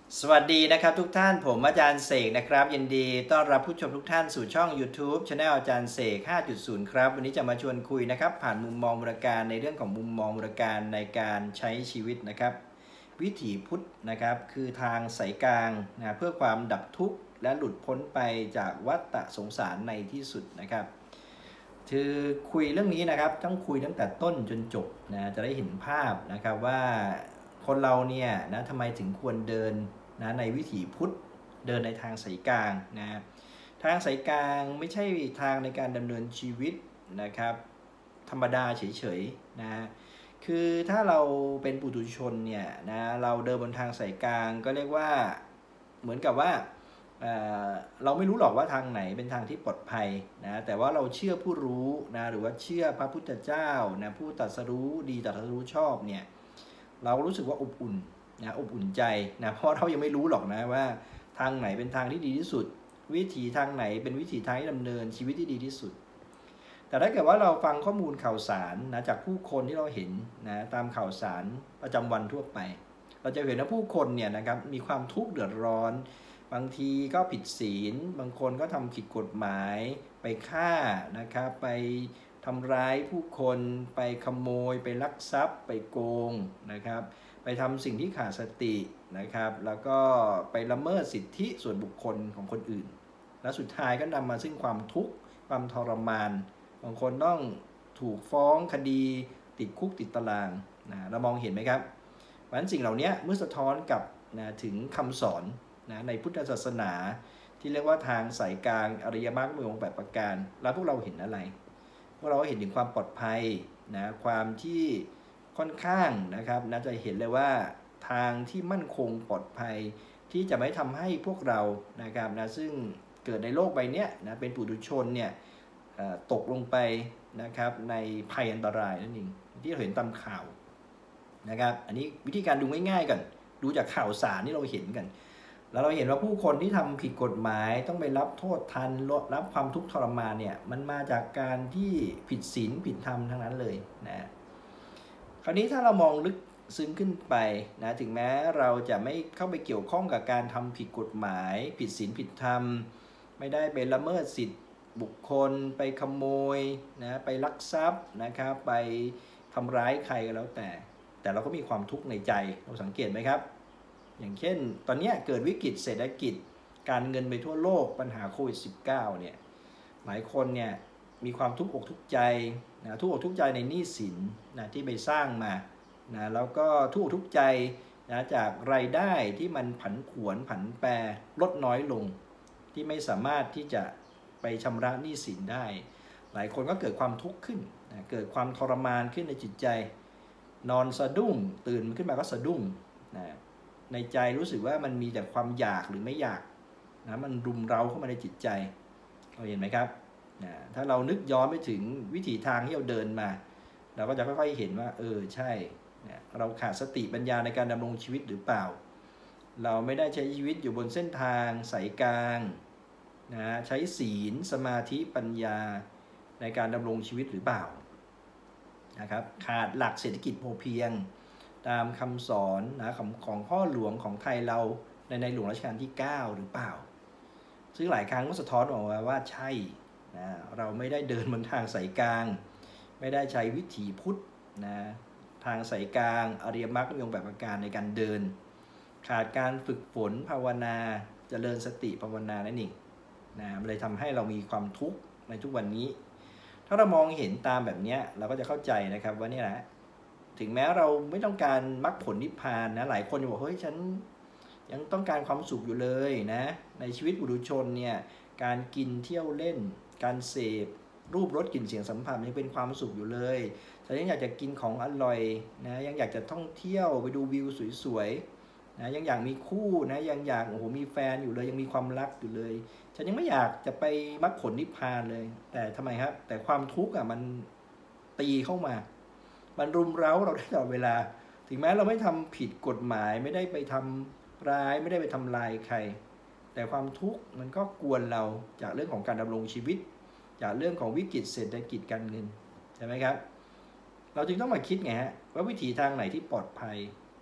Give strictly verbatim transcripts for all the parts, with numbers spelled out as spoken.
สวัสดีนะครับทุกท่านผมอาจารย์เสกนะครับยินดีต้อนรับผู้ชมทุกท่านสู่ช่อง YouTube Channel อาจารย์เสก ห้าจุดศูนย์ ครับวันนี้จะมาชวนคุยนะครับผ่านมุมมองมูลการในเรื่องของมุมมองมูลการในการใช้ชีวิตนะครับวิถีพุทธนะครับคือทางสายกลางนะเพื่อความดับทุกข์และหลุดพ้นไปจากวัฏสงสารในที่สุดนะครับคือคุยเรื่องนี้นะครับต้องคุยตั้งแต่ต้นจนจบนะจะได้เห็นภาพนะครับว่าคนเราเนี่ยนะทำไมถึงควรเดินนะในวิถีพุทธเดินในทางสายกลางนะทางสายกลางไม่ใช่ทางในการดำเนินชีวิตนะครับธรรมดาเฉยๆนะคือถ้าเราเป็นปุถุชนเนี่ยนะเราเดินบนทางสายกลางก็เรียกว่าเหมือนกับว่าเ, เราไม่รู้หรอกว่าทางไหนเป็นทางที่ปลอดภัยนะแต่ว่าเราเชื่อผู้รู้นะหรือว่าเชื่อพระพุทธเจ้านะผู้ตรัสรู้ดีตรัสรู้ชอบเนี่ยเรารู้สึกว่าอบอุ่นนะอบอุ่นใจนะเพราะเรายังไม่รู้หรอกนะว่าทางไหนเป็นทางที่ดีที่สุดวิถีทางไหนเป็นวิถีทางที่ดำเนินชีวิตที่ดีที่สุดแต่ถ้าเกิดว่าเราฟังข้อมูลข่าวสารนะจากผู้คนที่เราเห็นนะตามข่าวสารประจำวันทั่วไปเราจะเห็นว่าผู้คนเนี่ยนะครับมีความทุกข์เดือดร้อนบางทีก็ผิดศีลบางคนก็ทำผิดกฎหมายไปฆ่านะครับไปทำร้ายผู้คนไปขโมยไปลักทรัพย์ไปโกงนะครับไปทำสิ่งที่ขาดสตินะครับแล้วก็ไปละเมิดสิทธิส่วนบุคคลของคนอื่นและสุดท้ายก็นำมาซึ่งความทุกข์ความทรมานบางคนต้องถูกฟ้องคดีติดคุกติดตารางนะเรามองเห็นไหมครับเพราะฉะนั้นสิ่งเหล่านี้เมื่อสะท้อนกับนะถึงคำสอนนะในพุทธศาสนาที่เรียกว่าทางสายกลางอริยมรรคมีองค์แปดประการแล้วพวกเราเห็นอะไรพวกเราเห็นถึงความปลอดภัยนะความที่ค่อนข้างนะครับนะจะเห็นเลยว่าทางที่มั่นคงปลอดภัยที่จะไม่ทำให้พวกเรานะครับนะซึ่งเกิดในโลกใบนี้นะเป็นปุถุชนเนี่ยตกลงไปนะครับในภัยอันตรายนั่นเองที่เราเห็นตามข่าวนะครับอันนี้วิธีการดูง่ายๆกันดูจากข่าวสารที่เราเห็นกันแล้วเราเห็นว่าผู้คนที่ทำผิดกฎหมายต้องไปรับโทษทันรับความทุกข์ทรมานเนี่ยมันมาจากการที่ผิดศีลผิดธรรมทั้งนั้นเลยนะคราวนี้ถ้าเรามองลึกซึ้งขึ้นไปนะถึงแม้เราจะไม่เข้าไปเกี่ยวข้องกับการทำผิดกฎหมายผิดศีลผิดธรรมไม่ได้ไปละเมิดสิทธิบุคคลไปขโมยนะไปลักทรัพย์นะครับไปทำร้ายใครก็แล้วแต่แต่เราก็มีความทุกข์ในใจเราสังเกตไหมครับอย่างเช่นตอนนี้เกิดวิกฤตเศรษฐกิจการเงินไปทั่วโลกปัญหาโควิด สิบเก้า เนี่ยหลายคนเนี่ยมีความทุกข์อกทุกข์ใจนะทุกข์อกทุกข์ใจในหนี้สินนะที่ไปสร้างมานะแล้วก็ทุกข์อกทุกข์ใจนะจากรายได้ที่มันผันผวนผันแปรลดน้อยลงที่ไม่สามารถที่จะไปชำระหนี้สินได้หลายคนก็เกิดความทุกข์ขึ้นนะเกิดความทรมานขึ้นในจิตใจนอนสะดุ้งตื่นขึ้นมาก็สะดุ้งนะในใจรู้สึกว่ามันมีแต่ความอยากหรือไม่อยากนะมันรุมเร้าเข้ามาในจิตใจเราเห็นไหมครับนะถ้าเรานึกย้อนไปถึงวิถีทางที่เราเดินมาเราก็จะค่อยๆเห็นว่าเออใช่นะเราขาดสติปัญญาในการดำรงชีวิตหรือเปล่าเราไม่ได้ใช้ชีวิตอยู่บนเส้นทางสายกลางนะใช้ศีลสมาธิปัญญาในการดำรงชีวิตหรือเปล่านะครับขาดหลักเศรษฐกิจพอเพียงตามคำสอนนะของของพ่อหลวงของไทยเราในในหลวงรัชกาลที่เก้าหรือเปล่าซึ่งหลายครั้งก็สะท้อนออกมาว่าใช่นะเราไม่ได้เดินบนทางสายกลางไม่ได้ใช้วิถีพุทธนะทางสายกลางอริยมรรคมีองค์แปดประการในการเดินขาดการฝึกฝนภาวนาเจริญสติภาวนานั่นเองนะมันเลยทำให้เรามีความทุกข์ในทุกวันนี้ถ้าเรามองเห็นตามแบบนี้เราก็จะเข้าใจนะครับว่านี่แหละถึงแม้เราไม่ต้องการมรรคผลนิพพานนะหลายคนจะบอกเฮ้ยฉันยังต้องการความสุขอยู่เลยนะในชีวิตปุถุชนเนี่ยการกินเที่ยวเล่นการเสพรูปรสกลิ่นเสียงสัมผัสยังเป็นความสุขอยู่เลยฉันยังอยากจะกินของอร่อยนะยังอยากจะท่องเที่ยวไปดูวิวสวยๆนะยังอยากมีคู่นะยังอยากโอ้โหมีแฟนอยู่เลยยังมีความรักอยู่เลยฉันยังไม่อยากจะไปมรรคผลนิพพานเลยแต่ทำไมครับแต่ความทุกข์อ่ะมันตีเข้ามามันรุมเร้าเราได้ตลอดเวลาถึงแม้เราไม่ทำผิดกฎหมายไม่ได้ไปทำร้ายไม่ได้ไปทำลายใครแต่ความทุกข์มันก็กวนเราจากเรื่องของการดำรงชีวิตจากเรื่องของวิกฤตเศรษฐกิจการเงินใช่ไหมครับเราจึงต้องมาคิดไงฮะว่าวิธีทางไหนที่ปลอดภัย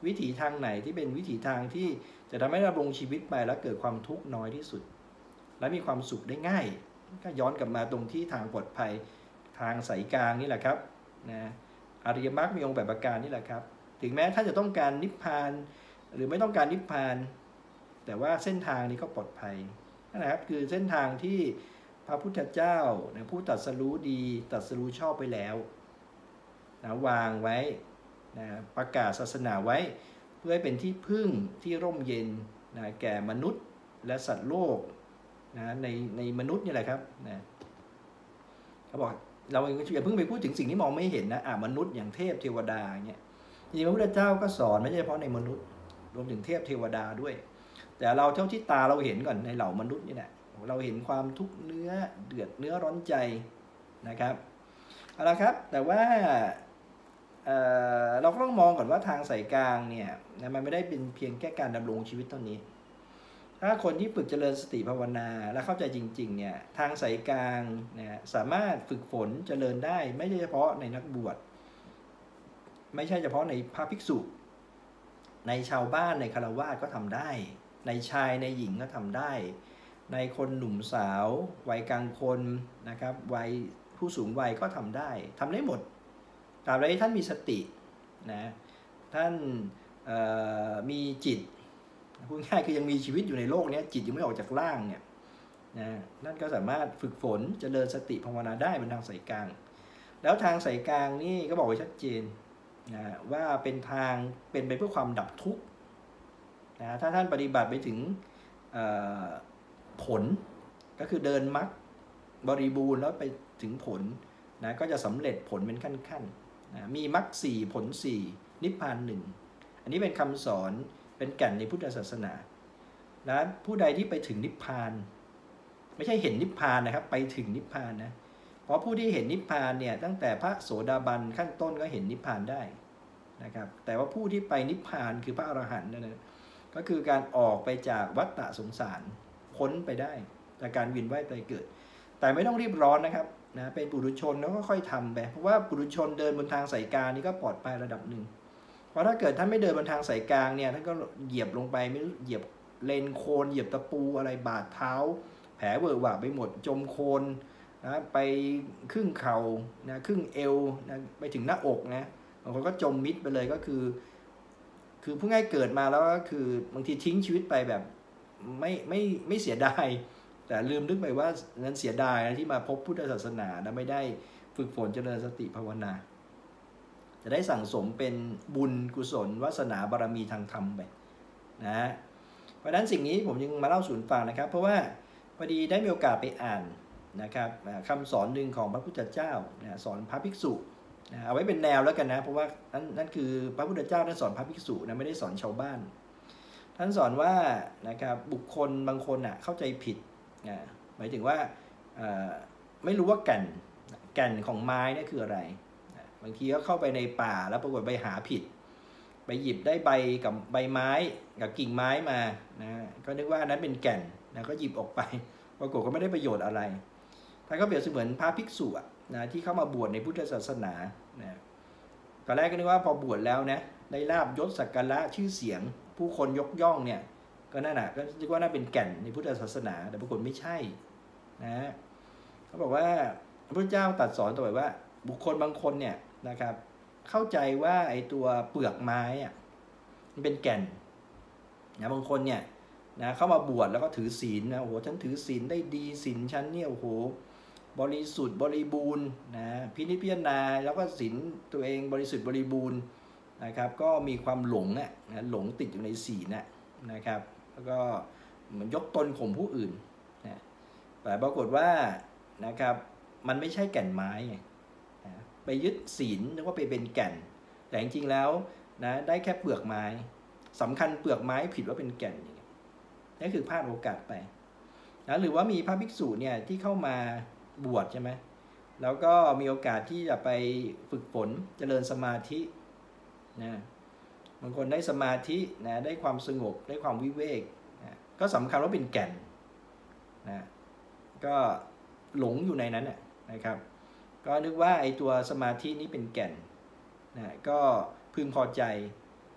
วิถีทางไหนที่เป็นวิถีทางที่จะทำให้ดำรงชีวิตไปแล้วเกิดความทุกข์น้อยที่สุดและมีความสุขได้ง่ายก็ย้อนกลับมาตรงที่ทางปลอดภัยทางสายกลางนี่แหละครับนะอริยมรรคมีองค์แปดประการนี่แหละครับถึงแม้ท่านจะต้องการนิพพานหรือไม่ต้องการนิพพานแต่ว่าเส้นทางนี้ก็ปลอดภัยนะครับคือเส้นทางที่พระพุทธเจ้านะผู้ตรัสรู้ดีตรัสรู้ชอบไปแล้วนะวางไว้นะประกาศศาสนาไว้เพื่อให้เป็นที่พึ่งที่ร่มเย็นนะแก่มนุษย์และสัตว์โลกนะในในมนุษย์นี่แหละครับนะเขาบอกเราอย่าเพิ่งไปพูดถึงสิ่งที่มองไม่เห็นนะอ่ามนุษย์อย่างเทพเทวดาเนี่ยจริงๆพระพุทธเจ้าก็สอนไม่ใช่เฉพาะในมนุษย์รวมถึงเทพเทวดาด้วยแต่เราเท่าที่ตาเราเห็นก่อนในเหล่ามนุษย์นี่แหละเราเห็นความทุกข์เนื้อเดือดเนื้อร้อนใจนะครับเอาละครับแต่ว่า เ, เราก็ต้องมองก่อนว่าทางสายกลางเนี่ยมันไม่ได้เป็นเพียงแค่การดำรงชีวิตเท่านี้ถ้าคนที่ฝึกเจริญสติภาวนาและเข้าใจจริงๆเนี่ยทางสายกลางเนี่ยสามารถฝึกฝนเจริญได้ไม่ใช่เฉพาะในนักบวชไม่ใช่เฉพาะในพระภิกษุในชาวบ้านในฆราวาสก็ทำได้ในชายในหญิงก็ทำได้ในคนหนุ่มสาววัยกลางคนนะครับวัยผู้สูงวัยก็ทำได้ทำได้หมดตราบใดที่ท่านมีสตินะท่านมีจิตพูดง่ายคือยังมีชีวิตอยู่ในโลกนี้จิตยังไม่ออกจากร่างเนี่ยนะนั่นก็สามารถฝึกฝนเจริญสติภาวนาได้เป็นทางสายกลางแล้วทางสายกลางนี่ก็บอกไว้ชัดเจนนะว่าเป็นทางเป็นไปเพื่อความดับทุกข์นะถ้าท่านปฏิบัติไปถึงผลก็คือเดินมรรคบริบูรณ์แล้วไปถึงผลนะก็จะสำเร็จผลเป็นขั้นๆนะมีมรรคสี่ผลสี่นิพพานหนึ่งอันนี้เป็นคำสอนเป็นแก่นในพุทธศาสนานะผู้ใดที่ไปถึงนิพพานไม่ใช่เห็นนิพพานนะครับไปถึงนิพพานนะเพราะผู้ที่เห็นนิพพานเนี่ยตั้งแต่พระโสดาบันขั้นต้นก็เห็นนิพพานได้นะครับแต่ว่าผู้ที่ไปนิพพานคือพระอรหันต์นั่นนะก็คือการออกไปจากวัฏฏะสงสารพ้นไปได้จากการเวียนว่ายตายเกิดแต่ไม่ต้องรีบร้อนนะครับนะเป็นปุถุชนแล้วก็ค่อยทำไปเพราะว่าปุถุชนเดินบนทางสายกลางนี่ก็ปลอดภัยระดับหนึ่งเพราะถ้าเกิดท่านไม่เดินบนทางสายกลางเนี่ยท่านก็เหยียบลงไปไม่รู้เหยียบเลนโคลนเหยียบตะปูอะไรบาดเท้าแผลเวอะหวะไปหมดจมโคลนนะไปครึ่งเข่านะครึ่งเอวนะไปถึงหน้าอกนะบางคนก็จมมิดไปเลยก็คือคือผู้ง่ายเกิดมาแล้วก็คือบางทีทิ้งชีวิตไปแบบไม่ไม่ไม่เสียดายแต่ลืมนึกไปว่านั้นเสียดายนะที่มาพบพุทธศาสนานะไม่ได้ฝึกฝนเจริญสติภาวนาจะได้สั่งสมเป็นบุญกุศลวาสนาบารมีทางธรรมไปนะเพราะฉะนั้นสิ่งนี้ผมยังมาเล่าสู่ฟังนะครับเพราะว่าพอดีได้มีโอกาสไปอ่านนะครับคำสอนหนึ่งของพระพุทธเจ้าสอนพระภิกษุเอาไว้เป็นแนวแล้วกันนะเพราะว่านั่นนั่นคือพระพุทธเจ้าท่านสอนพระภิกษุนะไม่ได้สอนชาวบ้านท่านสอนว่านะครับบุคคลบางคนอ่ะเข้าใจผิดหมายถึงว่าไม่รู้ว่าแก่นแก่นของไม้นี่คืออะไรบางทีก็เข้าไปในป่าแล้วปรากฏไปหาผิดไปหยิบได้ใบกับใบไม้กับกิ่งไม้มานะก็นึกว่านั้นเป็นแก่นนะก็หยิบออกไปปรากฏก็ไม่ได้ประโยชน์อะไรท่านก็เปรียบเสมือนพระภิกษุนะที่เข้ามาบวชในพุทธศาสนานะตอนแรกก็นึกว่าพอบวชแล้วนะได้ลาภยศสักการะชื่อเสียงผู้คนยกย่องเนี่ยก็นั่นแหละก็คิดว่าน่าเป็นแก่นในพุทธศาสนาแต่ปรากฏไม่ใช่นะเขาบอกว่าพระพุทธเจ้าตรัสสอนต่อไปว่าบุคคลบางคนเนี่ยนะครับเข้าใจว่าไอ้ตัวเปลือกไม้อ่ะมันเป็นแก่นนะบางคนเนี่ยนะเข้ามาบวชแล้วก็ถือศีลนะโอ้โหฉันถือศีลได้ดีศีลฉันเนี่ยโอ้โหบริสุทธิ์บริบูรณ์นะพินิจพิจารณาแล้วก็ศีลตัวเองบริสุทธิ์บริบูรณ์นะครับก็มีความหลงอ่ะนะหลงติดอยู่ในศีลนะนะครับแล้วก็เหมือนยกตนข่มผู้อื่นนะแต่ปรากฏว่านะครับมันไม่ใช่แก่นไม้ไงนะไปยึดศีลนึกว่าไปเป็นแก่นแต่จริงๆแล้วนะได้แค่เปลือกไม้สำคัญเปลือกไม้ผิดว่าเป็นแก่นอย่างนี้นี่คือพลาดโอกาสไปนะหรือว่ามีพระภิกษุเนี่ยที่เข้ามาบวชใช่ไหมแล้วก็มีโอกาสที่จะไปฝึกฝนเจริญสมาธินะบางคนได้สมาธินะได้ความสงบได้ความวิเวกนะก็สำคัญว่าเป็นแก่นนะก็หลงอยู่ในนั้นนะครับก็นึกว่าไอ้ตัวสมาธินี้เป็นแก่นนะก็พึงพอใจ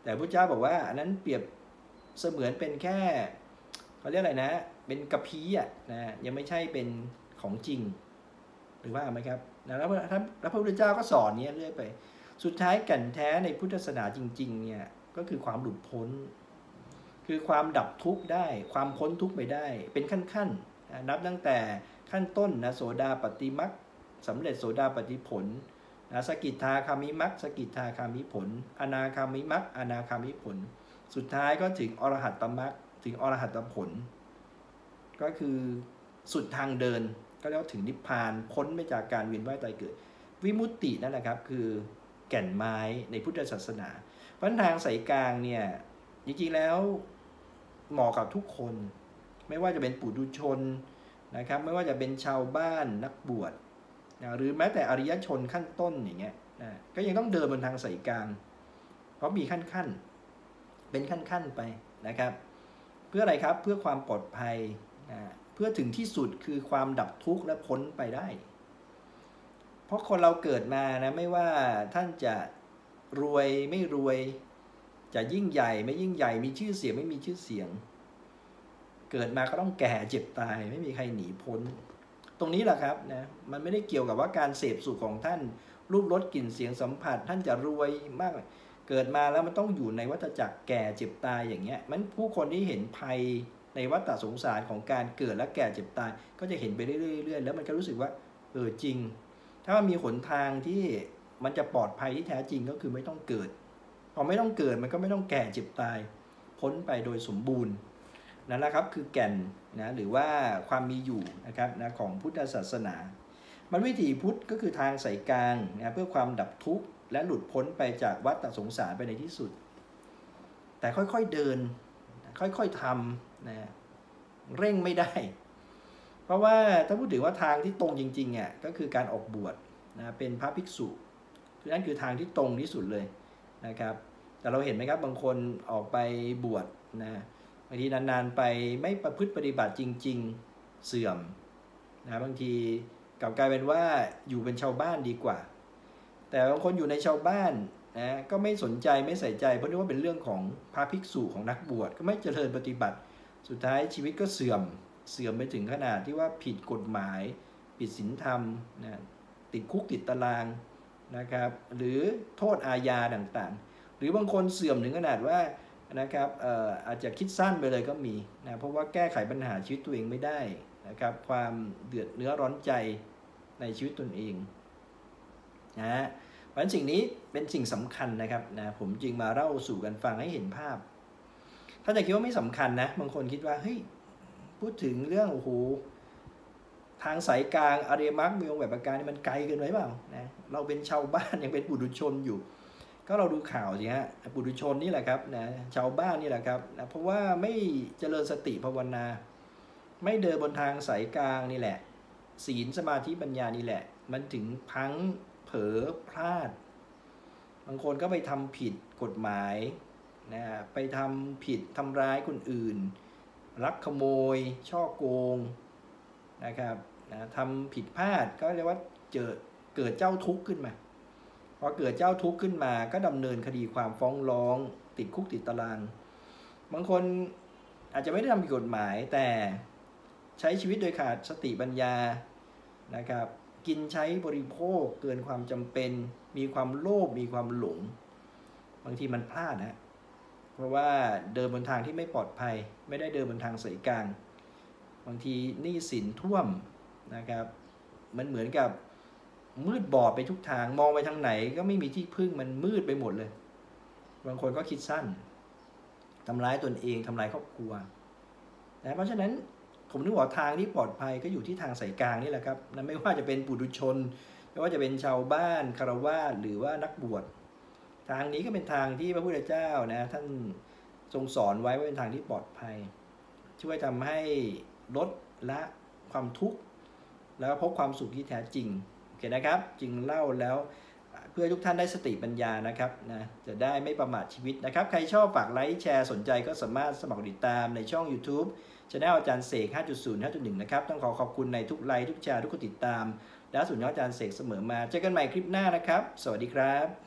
แต่พระเจ้าบอกว่าอันนั้นเปรียบเสมือนเป็นแค่เขาเรียกอะไรนะเป็นกระพี้อ่ะนะยังไม่ใช่เป็นของจริงหรือว่าไหมครับนะแล้วแล้วพระพุทธเจ้าก็สอนเนี้ยเรื่อยไปสุดท้ายแก่นแท้ในพุทธศาสนาจริงๆเนี่ยก็คือความหลุดพ้นคือความดับทุกข์ได้ความพ้นทุกข์ไปได้เป็นขั้นๆนับตั้งแต่ขั้นต้นนะโสดาปัตติมรรคสำเร็จโสดาปัตติผลนะสกิทาคามิมรรคสกิทาคามิผลอนาคามิมรรคอนาคามิผลสุดท้ายก็ถึงอรหัตตมรรคถึงอรหัตตผลก็คือสุดทางเดินก็เรียกว่าถึงนิพพานพ้นไปจากการเวียนว่ายตายเกิดวิมุตตินั่นแหละครับคือแก่นไม้ในพุทธศาสนาเพราะทางสายกลางเนี่ยจริงๆแล้วเหมาะกับทุกคนไม่ว่าจะเป็นปุถุชนนะครับไม่ว่าจะเป็นชาวบ้านนักบวชนะหรือแม้แต่อริยชนขั้นต้นอย่างเงี้ยนะก็ยังต้องเดินบนทางสายกลางเพราะมีขั้นๆเป็นขั้นๆไปนะครับเพื่ออะไรครับเพื่อความปลอดภัยนะเพื่อถึงที่สุดคือความดับทุกข์และพ้นไปได้เพราะคนเราเกิดมานะไม่ว่าท่านจะรวยไม่รวยจะยิ่งใหญ่ไม่ยิ่งใหญ่มีชื่อเสียงไม่มีชื่อเสียงเกิดมาก็ต้องแก่เจ็บตายไม่มีใครหนีพ้นตรงนี้แหละครับนะมันไม่ได้เกี่ยวกับว่าการเสพสุขของท่านรูปรสกลิ่นเสียงสัมผัสท่านจะรวยมากเกิดมาแล้วมันต้องอยู่ในวัฏจักรแก่เจ็บตายอย่างเงี้ยมันผู้คนที่เห็นภัยในวัฏสงสารของการเกิดและแก่เจ็บตายก็จะเห็นไปเรื่อยๆแล้วมันก็รู้สึกว่าเออจริงถ้ามันมีหนทางที่มันจะปลอดภัยที่แท้จริงก็คือไม่ต้องเกิดพอไม่ต้องเกิดมันก็ไม่ต้องแก่เจ็บตายพ้นไปโดยสมบูรณ์นั่นแหละครับคือแก่นนะหรือว่าความมีอยู่นะครับนะของพุทธศาสนามันวิถีพุทธก็คือทางสายกลางนะเพื่อความดับทุกข์และหลุดพ้นไปจากวัฏสงสารไปในที่สุดแต่ค่อยๆเดินค่อยๆทำนะเร่งไม่ได้เพราะว่าถ้าพูดถึงว่าทางที่ตรงจริงๆอ่ะก็คือการออกบวชนะเป็นพระภิกษุนั่นคือทางที่ตรงที่สุดเลยนะครับแต่เราเห็นไหมครับบางคนออกไปบวชนะบางทีนานๆไปไม่ประพฤติปฏิบัติจริงๆเสื่อมนะบางทีกลับกลายเป็นว่าอยู่เป็นชาวบ้านดีกว่าแต่บางคนอยู่ในชาวบ้านนะก็ไม่สนใจไม่ใส่ใจเพราะนึกว่าเป็นเรื่องของพระภิกษุของนักบวชก็ไม่เจริญปฏิบัติสุดท้ายชีวิตก็เสื่อมเสื่อมไปถึงขนาดที่ว่าผิดกฎหมายผิดศีลธรรมนะติดคุกติดตารางนะครับหรือโทษอาญาต่างๆหรือบางคนเสื่อมถึงขนาดว่านะครับเอ่ออาจจะคิดสั้นไปเลยก็มีนะเพราะว่าแก้ไขปัญหาชีวิตตัวเองไม่ได้นะครับความเดือดเนื้อร้อนใจในชีวิตตนเองนะเพราะฉะนั้นสิ่งนี้เป็นสิ่งสำคัญนะครับนะผมจึงมาเล่าสู่กันฟังให้เห็นภาพถ้าจะคิดว่าไม่สำคัญนะบางคนคิดว่าเฮ้ยพูดถึงเรื่องโอ้โหทางสายกลางอริยมรรคมีองค์แบบประการนี่มันไกลเกินไปเปล่านะเราเป็นชาวบ้านยังเป็นปุถุชนอยู่ก็เราดูข่าวสิฮะปุถุชนนี่แหละครับนะชาวบ้านนี่แหละครับนะเพราะว่าไม่เจริญสติภาวนาไม่เดินบนทางสายกลางนี่แหละศีลสมาธิปัญญานี่แหละมันถึงพังเผลอพลาดบางคนก็ไปทำผิดกฎหมายนะไปทำผิดทำร้ายคนอื่นลักขโมยช่อโกงนะครับนะทำผิดพลาดก็เรียกว่าเกิดเกิดเจ้าทุกข์ขึ้นมาพอเกิดเจ้าทุกข์ขึ้นมาก็ดำเนินคดีความฟ้องร้องติดคุกติดตารางบางคนอาจจะไม่ได้ทำผิดกฎหมายแต่ใช้ชีวิตโดยขาดสติปัญญานะครับกินใช้บริโภคเกินความจำเป็นมีความโลภมีความหลงบางทีมันพลาดนะเพราะว่าเดินบนทางที่ไม่ปลอดภัยไม่ได้เดินบนทางสายกลางบางทีหนี้สินท่วมนะครับมันเหมือนกับมืดบอดไปทุกทางมองไปทางไหนก็ไม่มีที่พึ่งมันมืดไปหมดเลยบางคนก็คิดสั้นทำร้ายตนเองทำลายครอบครัวนะเพราะฉะนั้นผมนึกว่าทางที่ปลอดภัยก็อยู่ที่ทางสายกลางนี่แหละครับนะไม่ว่าจะเป็นปุถุชนไม่ว่าจะเป็นชาวบ้านคฤหัสถ์หรือว่านักบวชทางนี้ก็เป็นทางที่พระพุทธเจ้านะท่านทรงสอนไว้ว่าเป็นทางที่ปลอดภัยช่วยทำให้ลดละความทุกข์แล้วพบความสุขที่แท้จริงโอเคนะครับจึงเล่าแล้วเพื่อทุกท่านได้สติปัญญานะครับนะจะได้ไม่ประมาทชีวิตนะครับใครชอบฝากไลค์แชร์สนใจก็สามารถสมัครติดตามในช่อง YouTube Channel อาจารย์เสก ห้าจุดศูนย์ ห้าจุดหนึ่ง นะครับต้องขอขอบคุณในทุกไลค์ทุกแชร์ทุกคนติดตามและสุดยอดอาจารย์เสกเสมอมาเจอกันใหม่คลิปหน้านะครับสวัสดีครับ